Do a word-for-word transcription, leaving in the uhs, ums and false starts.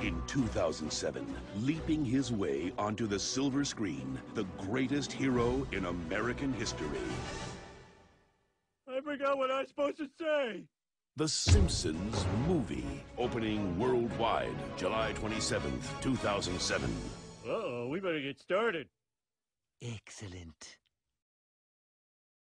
In two thousand seven, leaping his way onto the silver screen, the greatest hero in American history. I forgot what I was supposed to say. The Simpsons movie, opening worldwide July twenty-seventh, two thousand seven. Uh-oh, we better get started. Excellent.